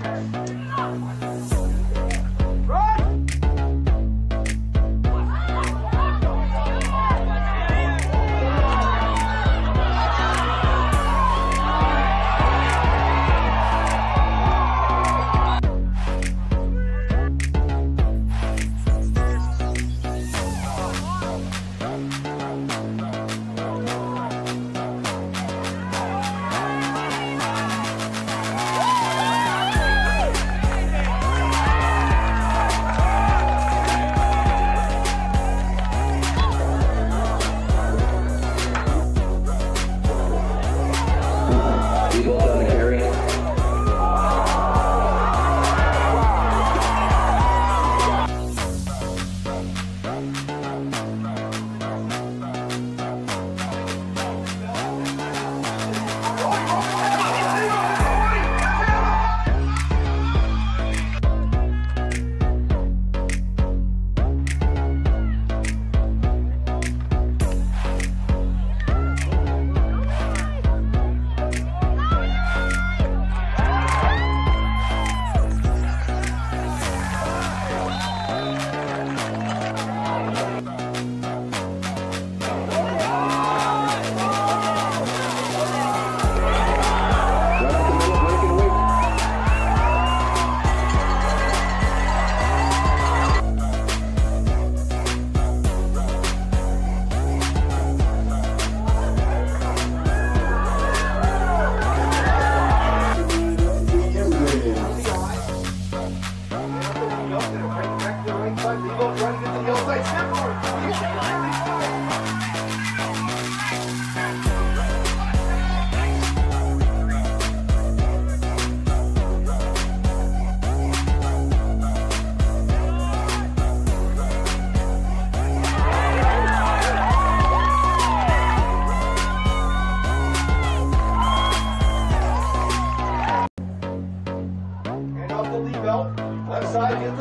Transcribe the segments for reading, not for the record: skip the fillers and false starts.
Left side hits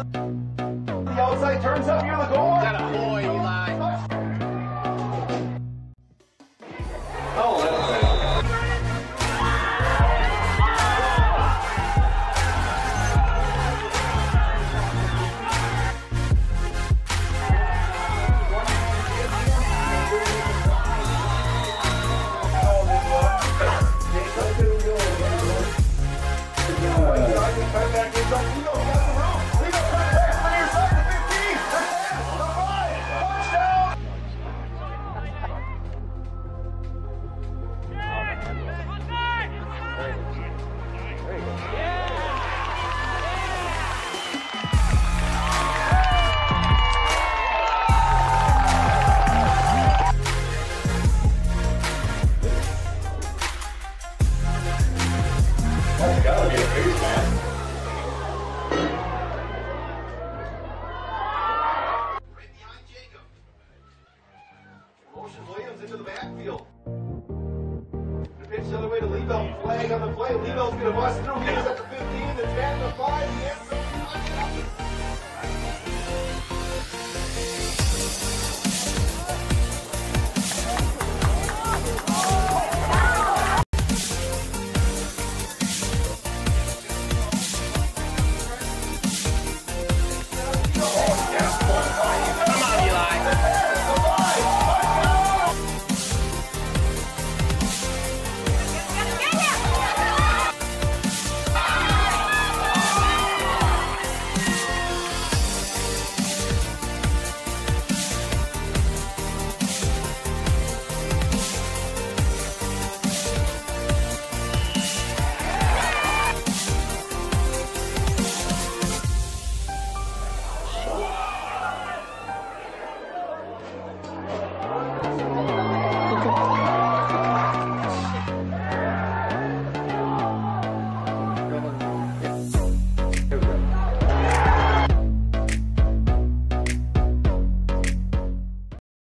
the outside, turns up near the goal. Got a boy, Eli. Oh, that's it. That's gotta be a base, man. Right behind Jacob. Motions Williams into the backfield. The pitch the other way to Liebelt. Flag on the play. Liebelt's gonna bust through. He's at the 15. It's at the 5.